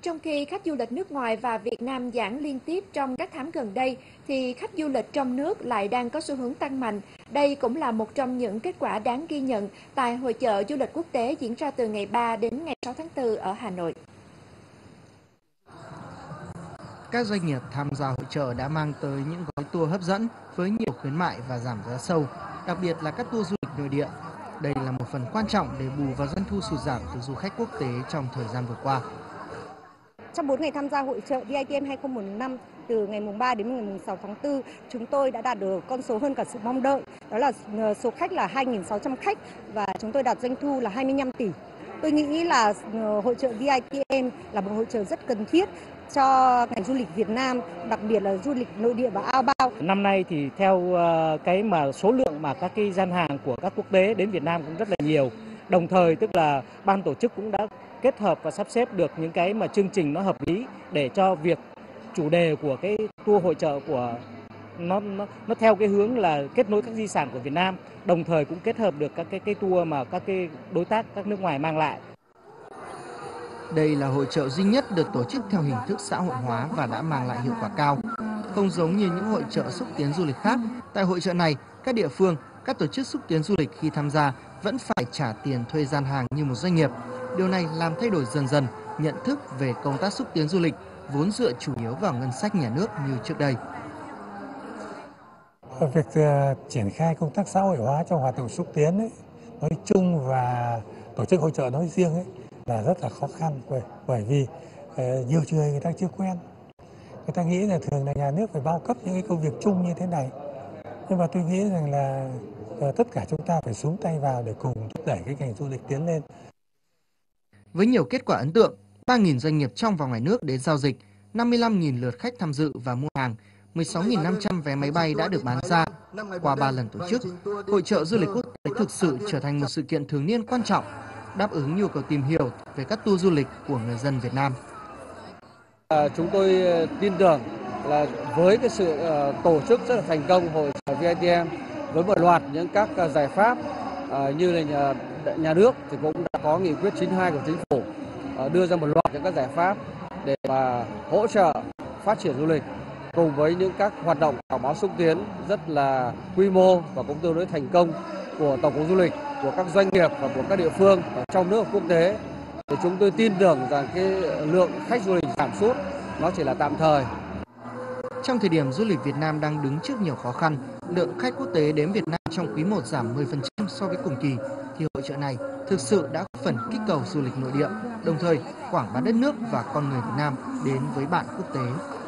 Trong khi khách du lịch nước ngoài và Việt Nam giảm liên tiếp trong các tháng gần đây, thì khách du lịch trong nước lại đang có xu hướng tăng mạnh. Đây cũng là một trong những kết quả đáng ghi nhận tại Hội chợ du lịch quốc tế diễn ra từ ngày 3 đến ngày 6 tháng 4 ở Hà Nội. Các doanh nghiệp tham gia hội chợ đã mang tới những gói tour hấp dẫn với nhiều khuyến mại và giảm giá sâu, đặc biệt là các tour du lịch nội địa. Đây là một phần quan trọng để bù vào doanh thu sụt giảm từ du khách quốc tế trong thời gian vừa qua. Trong 4 ngày tham gia hội chợ VITM 2015 từ ngày 3 đến ngày 6 tháng 4, chúng tôi đã đạt được con số hơn cả sự mong đợi. Đó là số khách là 2.600 khách và chúng tôi đạt doanh thu là 25 tỷ. Tôi nghĩ là hội chợ VITM là một hội chợ rất cần thiết cho ngành du lịch Việt Nam, đặc biệt là du lịch nội địa và outbound. Năm nay thì theo cái mà số lượng mà các cái gian hàng của các quốc tế đến Việt Nam cũng rất là nhiều. Đồng thời tức là ban tổ chức cũng đã kết hợp và sắp xếp được những cái mà chương trình nó hợp lý để cho việc chủ đề của cái tour hội chợ của nó theo cái hướng là kết nối các di sản của Việt Nam, đồng thời cũng kết hợp được các cái tour mà các cái đối tác các nước ngoài mang lại. Đây là hội chợ duy nhất được tổ chức theo hình thức xã hội hóa và đã mang lại hiệu quả cao. Không giống như những hội chợ xúc tiến du lịch khác, tại hội chợ này, các địa phương, các tổ chức xúc tiến du lịch khi tham gia vẫn phải trả tiền thuê gian hàng như một doanh nghiệp. Điều này làm thay đổi dần dần nhận thức về công tác xúc tiến du lịch, vốn dựa chủ yếu vào ngân sách nhà nước như trước đây. Việc triển khai công tác xã hội hóa trong hoạt động xúc tiến ấy, nói chung và tổ chức hội chợ nói riêng ấy, là rất là khó khăn bởi vì nhiều người người ta chưa quen. Người ta nghĩ là thường là nhà nước phải bao cấp những cái công việc chung như thế này. Nhưng mà tôi nghĩ rằng là tất cả chúng ta phải xuống tay vào để cùng thúc đẩy cái ngành du lịch tiến lên. Với nhiều kết quả ấn tượng, 3.000 doanh nghiệp trong và ngoài nước đến giao dịch, 55.000 lượt khách tham dự và mua hàng, 16.500 vé máy bay đã được bán ra. Qua 3 lần tổ chức, Hội chợ du lịch quốc tế thực sự trở thành một sự kiện thường niên quan trọng, đáp ứng nhu cầu tìm hiểu về các tour du lịch của người dân Việt Nam. Chúng tôi tin tưởng là với cái sự tổ chức rất là thành công hội chợ VITM với một loạt những các giải pháp như là nhà nước thì cũng đã có nghị quyết 92 của chính phủ đưa ra một loạt những các giải pháp để mà hỗ trợ phát triển du lịch cùng với những các hoạt động quảng bá xúc tiến rất là quy mô và cũng tương đối thành công của Tổng cục Du lịch, của các doanh nghiệp và của các địa phương ở trong nước và quốc tế, thì chúng tôi tin tưởng rằng cái lượng khách du lịch giảm sút nó chỉ là tạm thời. Trong thời điểm du lịch Việt Nam đang đứng trước nhiều khó khăn, lượng khách quốc tế đến Việt Nam trong quý 1 giảm 10% so với cùng kỳ, thì hội chợ này thực sự đã góp phần kích cầu du lịch nội địa, đồng thời quảng bá đất nước và con người Việt Nam đến với bạn quốc tế.